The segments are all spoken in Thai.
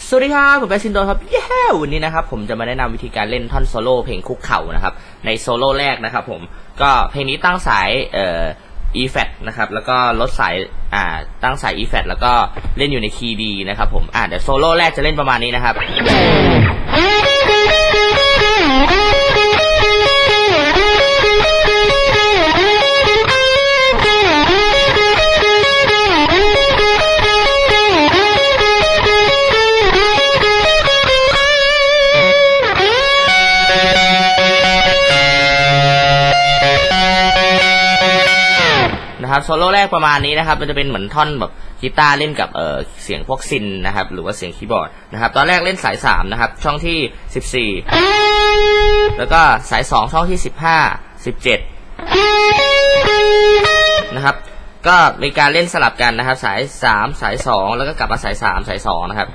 สวัสดีครับผมเป็นซินโดครับวันนี้นะครับผมจะมาแนะนำวิธีการเล่นท่อนโซโล่เพลงคุกเข่านะครับในโซโล่แรกนะครับผมก็เพลงนี้ตั้งสายE flat นะครับแล้วก็ลดสายตั้งสาย E flat แล้วก็เล่นอยู่ในคีย์ D นะครับผมเดี๋ยวโซโล่แรกจะเล่นประมาณนี้นะครับนะครับโซโล่แรกประมาณนี้นะครับมันจะเป็นเหมือนท่อนแบบกีตาร์เล่นกับเสียงพวกซินนะครับหรือว่าเสียงคีย์บอร์ดนะครับตอนแรกเล่นสาย3นะครับช่องที่14แล้วก็สาย2ช่องที่15 17นะครับก็มีการเล่นสลับกันนะครับสาย3สาย2แล้วก็กลับมาสาย3สาย2นะครับ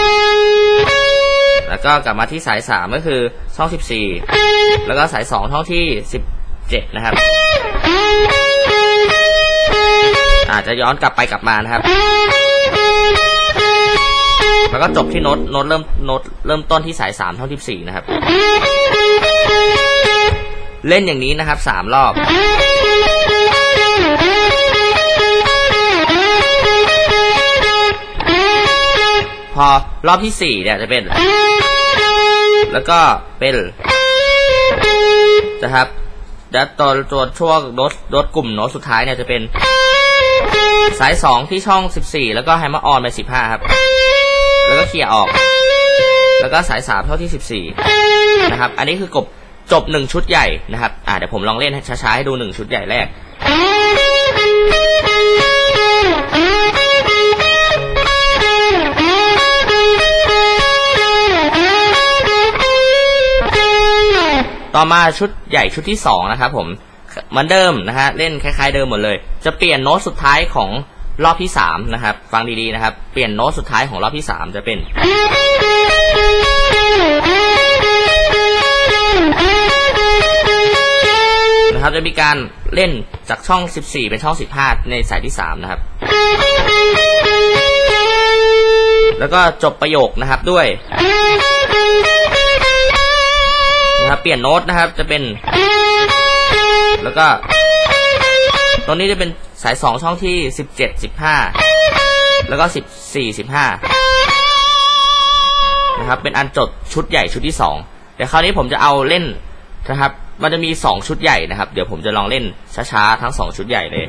แล้วก็กลับมาที่สาย3ก็คือช่อง14แล้วก็สาย2ช่องที่17นะครับจะย้อนกลับไปกลับมานะครับแล้วก็จบที่โน้ตเริ่มต้นที่สาย3เท่าที่4นะครับเล่นอย่างนี้นะครับ3รอบพอรอบที่4เนี่ยจะเป็นแล้วก็เป็นนะครับแล้วตัวช่วงโน้ตกลุ่มโน้ตสุดท้ายเนี่ยจะเป็นสาย2ที่ช่อง14แล้วก็แฮมเมอร์ออนไป15ครับแล้วก็เคลียร์ออกแล้วก็สาย3เท่าที่14นะครับอันนี้คือกบจบ1ชุดใหญ่นะครับเดี๋ยวผมลองเล่นช้าๆให้ดู1ชุดใหญ่แรกต่อมาชุดใหญ่ชุดที่2นะครับผมเหมือนเดิมนะฮะเล่นคล้ายๆเดิมหมดเลยจะเปลี่ยนโน้ตสุดท้ายของรอบที่3นะครับฟังดีๆนะครับเปลี่ยนโน้ตสุดท้ายของรอบที่3จะเป็นนะครับจะมีการเล่นจากช่อง14เป็นช่อง15ในสายที่3นะครับแล้วก็จบประโยคนะครับด้วยนะครับเปลี่ยนโน้ตนะครับจะเป็นแล้วก็ตรงนี้จะเป็นสาย2ช่องที่17 15แล้วก็14 15นะครับเป็นอันจบชุดใหญ่ชุดที่2เดี๋ยวคราวนี้ผมจะเอาเล่นนะครับมันจะมี2ชุดใหญ่นะครับเดี๋ยวผมจะลองเล่นช้าๆทั้ง2ชุดใหญ่เลย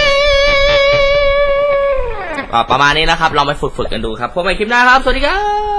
ประมาณนี้นะครับลองไปฝึกกันดูครับพบกันคลิปหน้าครับสวัสดีครับ